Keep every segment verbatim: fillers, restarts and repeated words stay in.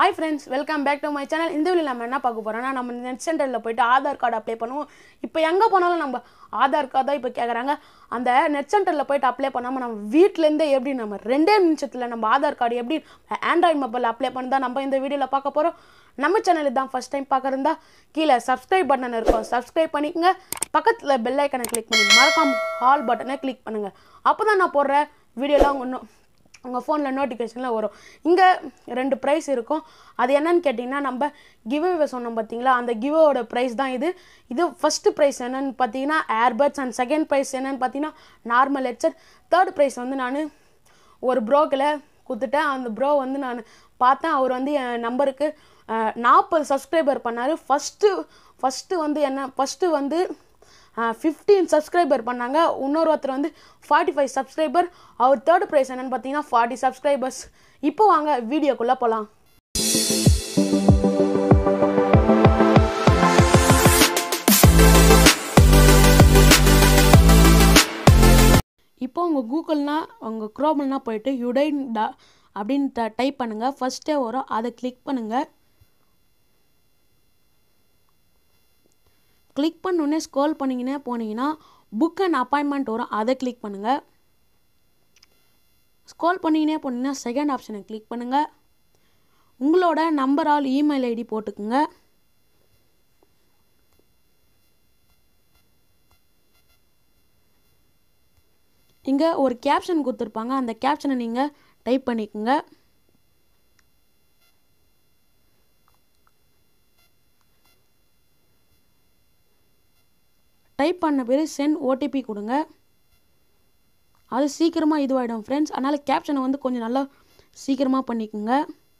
Hi friends, welcome back to my channel. இந்த வீடியோல நம்ம என்ன பார்க்க போறோம்னா நம்ம நெட் சென்டர்ல போய்ட்டு ஆதார் கார்டு அப்ளை பண்ணுவோம். இப்போ எங்க போனாலும் நம்ம ஆதார் கார்டு தான் இப்போ கேக்குறாங்க. அந்த நெட் சென்டர்ல போய்ட்டு அப்ளை பண்ணாம நம்ம வீட்ல இருந்தே எப்படி நம்ம ரெண்டே நிமிஷத்துல நம்ம ஆதார் கார்டு எப்படி ஆண்ட்ராய்டு மொபைல்ல அப்ளை பண்ணதா நம்ம இந்த வீடியோல பார்க்க போறோம். நம்ம சேனல் இதான் ஃபர்ஸ்ட் டைம் பார்க்கறதா கீழ subscribe பட்டன் இருக்கும். subscribe பண்ணிக்கங்க. பக்கத்துல பெல் ஐகானை கிளிக் பண்ணி மறக்காம ஆல் பட்டனை கிளிக் பண்ணுங்க. அப்பதான் நான் போடுற வீடியோலாம் உங்களுக்கு உங்கள் ஃபோனில் நோட்டிஃபிகேஷனில் வரும். இங்கே ரெண்டு ப்ரைஸ் இருக்கும். அது என்னன்னு கேட்டிங்கன்னா நம்ம கிவ்அவே சொன்னோம் பார்த்தீங்களா, அந்த கிவ்அவோட ப்ரைஸ் தான் இது. இது ஃபஸ்ட்டு ப்ரைஸ் என்னென்னு பார்த்தீங்கன்னா ஏர்பட்ஸ் அண்ட் செகண்ட் ப்ரைஸ் என்னென்னு பார்த்தீங்கன்னா நார்மல் ஹெட்செட். தேர்ட் ப்ரைஸ் வந்து நான் ஒரு ப்ரோக்கில் கொடுத்துட்டேன். அந்த ப்ரோ வந்து நான் பார்த்தேன். அவர் வந்து என் நம்பருக்கு நாற்பது சப்ஸ்கிரைபர் பண்ணார். ஃபஸ்ட்டு ஃபஸ்ட்டு வந்து என்ன ஃபஸ்ட்டு வந்து ஃபிஃப்டீன் சப்ஸ்கிரைபர் பண்ணாங்க. இன்னொரு ஒருத்தர் வந்து ஃபார்ட்டி ஃபைவ் சப்ஸ்கிரைபர். அவர் தேர்ட் ப்ரைஸ் என்னென்னு பார்த்தீங்கன்னா ஃபார்ட்டி சப்ஸ்கிரைபர்ஸ். இப்போ வாங்க வீடியோக்குள்ளே போகலாம். இப்போ உங்கள் கூகுள்னா உங்கள் குரோம்னா போயிட்டு யுடைன் டா அப்படின்னு ட டைப் பண்ணுங்கள். ஃபஸ்ட்டே வரும், அதை கிளிக் பண்ணுங்கள். கிளிக் பண்ணோடனே ஸ்க்ரோல் பண்ணிங்கன்னே போனீங்கன்னா புக் அண்ட் அப்பாயின்மெண்ட் வரும், அதை கிளிக் பண்ணுங்கள். ஸ்க்ரோல் பண்ணிங்கன்னே போனீங்கன்னா செகண்ட் ஆப்ஷனை கிளிக் பண்ணுங்கள். உங்களோட நம்பர் ஆல் இமெயில் ஐடி போட்டுக்குங்க. இங்கே ஒரு கேப்ஷன் கொடுத்துருப்பாங்க, அந்த கேப்ஷனை நீங்கள் டைப் பண்ணிக்கோங்க. டைப் பண்ண பேர் சென்ட் ஓடிபி கொடுங்க. அது சீக்கிரமாக இதுவாகிடும் ஃப்ரெண்ட்ஸ். அதனால் கேப்ஷனை வந்து கொஞ்சம் நல்லா சீக்கிரமாக பண்ணிக்கோங்க.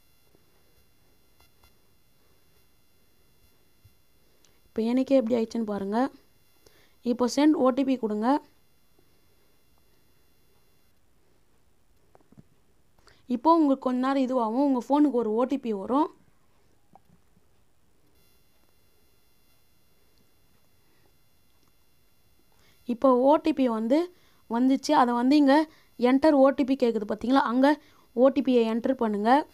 இப்போ எனக்கே எப்படி ஆயிடுச்சுன்னு பாருங்கள். இப்போ சென்ட் ஓடிபி கொடுங்க. இப்போ உங்களுக்கு கொஞ்ச நேரம் இதுவாகும், உங்கள் ஃபோனுக்கு ஒரு ஓடிபி வரும். இப்போ ஓடிபி வந்து வந்துச்சு. அதை வந்து இங்கே என்டர் ஓடிபி கேட்குது பார்த்தீங்களா, அங்கே ஓடிபியை என்டர் பண்ணுங்கள்.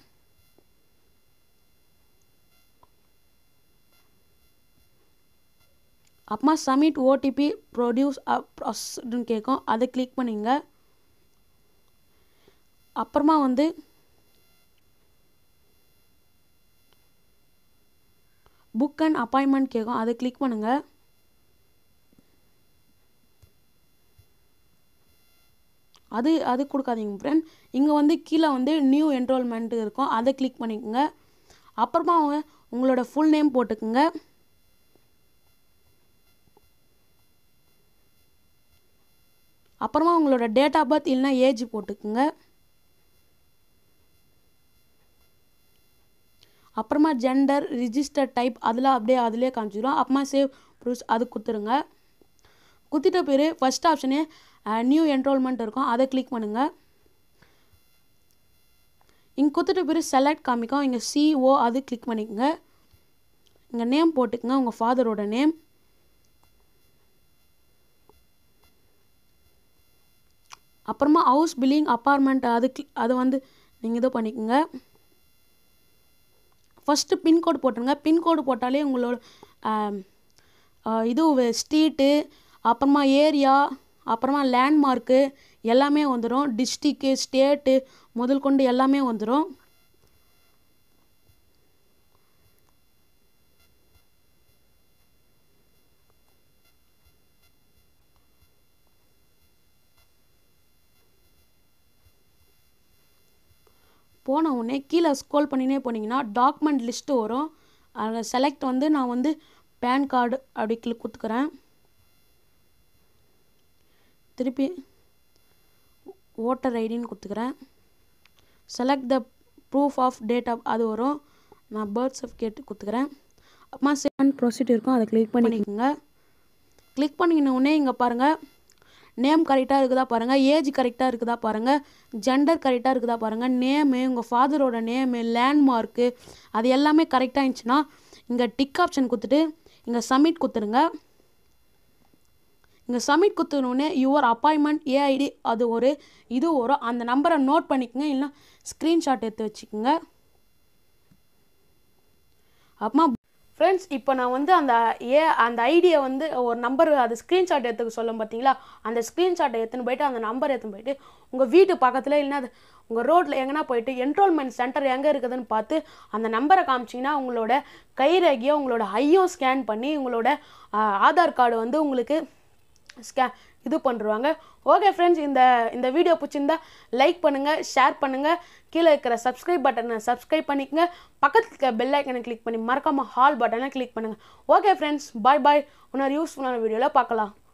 அப்புறமா சப்மிட் ஓடிபி ப்ரொடியூஸ் ப்ராசஸ்ன்னு கேட்கும், அதை கிளிக் பண்ணிங்க. அப்புறமா வந்து புக் அண்ட் அப்பாயின்மெண்ட் கேட்கும், அதை கிளிக் பண்ணுங்கள். அது அது கொடுக்காதீங்க ஃப்ரெண்ட். இங்கே வந்து கீழே வந்து நியூ என்ரோல்மெண்ட் இருக்கும், அதை கிளிக் பண்ணிக்கோங்க. அப்புறமா அவங்க உங்களோட ஃபுல் நேம் போட்டுக்குங்க. அப்புறமா உங்களோட டேட் ஆஃப் பர்த் இல்லைன்னா ஏஜ் போட்டுக்குங்க. அப்புறமா ஜெண்டர் ரிஜிஸ்டர் டைப் அதெல்லாம் அப்படியே அதிலே காமிச்சிடும். அப்புறமா சேவ் ப்ரூஃப் அது கொடுத்துருங்க. குத்திட்ட பேர் ஃபஸ்ட் ஆப்ஷனே நியூ என்ரோல்மெண்ட் இருக்கும், அதை கிளிக் பண்ணுங்கள். இங்கே குத்திட்ட பேர் செலக்ட் காமிக்கும், இங்கே சிஓ அது கிளிக் பண்ணிக்கோங்க. இங்கே நேம் போட்டுக்குங்க, உங்கள் ஃபாதரோட நேம். அப்புறமா ஹவுஸ் பில்லிங் அப்பார்ட்மெண்ட் அது அது வந்து நீங்கள் இது பண்ணிக்கோங்க. ஃபஸ்ட்டு பின்கோடு போட்டுருங்க. பின்கோடு போட்டாலே உங்களோட இது ஸ்ட்ரீட்டு அப்புறமா ஏரியா அப்புறமா லேண்ட்மார்க்கு எல்லாமே வந்துடும். டிஸ்ட்ரிக்கு ஸ்டேட்டு முதல் கொண்டு எல்லாமே வந்துடும். போன உடனே கீழே ஸ்க்ரோல் பண்ணினே போனீங்கன்னா டாக்குமெண்ட் லிஸ்ட்டு வரும். அதில் செலக்ட் வந்து நான் வந்து பேன் கார்டு அப்படி கிளிக் கொடுத்துக்கிறேன். திருப்பி ஓட்டர் ஐடின்னு கொடுத்துக்கிறேன். Select the proof of date of அது வரும், நான் பர்த் சர்டிஃபிகேட் கொடுத்துக்கிறேன். அப்புறமா செகண்ட் ப்ரொசீட் இருக்கும், அதை கிளிக் பண்ணிக்கோங்க. கிளிக் பண்ணிக்கின உடனே இங்கே பாருங்கள் நேம் கரெக்டாக இருக்குதா பாருங்கள், ஏஜ் கரெக்டாக இருக்குதா பாருங்கள், ஜெண்டர் கரெக்டாக இருக்குதா பாருங்கள், நேமு உங்கள் ஃபாதரோட நேமு லேண்ட்மார்க்கு அது எல்லாமே கரெக்டாக இருந்துச்சுன்னா இங்கே டிக் ஆப்ஷன் கொடுத்துட்டு இங்கே சப்மிட் கொடுத்துருங்க. இங்கே சப்மிட் கொடுத்தோடனே யுவர் அப்பாயின்மெண்ட் ஏஐடி அது ஒரு இது வரும். அந்த நம்பரை நோட் பண்ணிக்கோங்க, இல்லைனா ஸ்க்ரீன்ஷாட் எடுத்து வச்சுக்கோங்க. அம்மா ஃப்ரெண்ட்ஸ், இப்போ நான் வந்து அந்த ஏ அந்த ஐடியை வந்து ஒரு நம்பர் அது ஸ்க்ரீன்ஷாட் எடுத்துக்க சொல்லும் பார்த்தீங்களா, அந்த ஸ்க்ரீன்ஷாட்டை எடுத்துன்னு போயிட்டு அந்த நம்பர் எடுத்துன்னு போயிட்டு உங்கள் வீட்டு பக்கத்தில் இல்லைன்னா அது உங்கள் ரோட்டில் எங்கன்னா போயிட்டு என்ரோல்மெண்ட் சென்டர் எங்கே இருக்குதுன்னு பார்த்து அந்த நம்பரை காமிச்சிங்கன்னா உங்களோட கைரேகையை உங்களோட ஐயோ ஸ்கேன் பண்ணி உங்களோட ஆதார் கார்டு வந்து உங்களுக்கு ஸ்கே இது பண்ணுறாங்க. ஓகே ஃப்ரெண்ட்ஸ், இந்த இந்த வீடியோ பிடிச்சிருந்தா லைக் பண்ணுங்கள், ஷேர் பண்ணுங்கள், கீழே இருக்கிற சப்ஸ்கிரைப் பட்டனை சப்ஸ்கிரைப் பண்ணிக்கங்க, பக்கத்தில் இருக்க பெல் ஐக்கனை கிளிக் பண்ணி மறக்காமல் ஹால் பட்டனை கிளிக் பண்ணுங்கள். Okay friends, bye bye. இன்னொரு யூஸ்ஃபுல்லான வீடியோவில் பார்க்கலாம்.